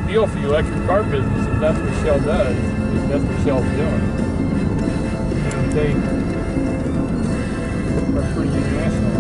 deal for the electric car business if that's what Shell does, if that's what Shell's doing. And they are pretty international.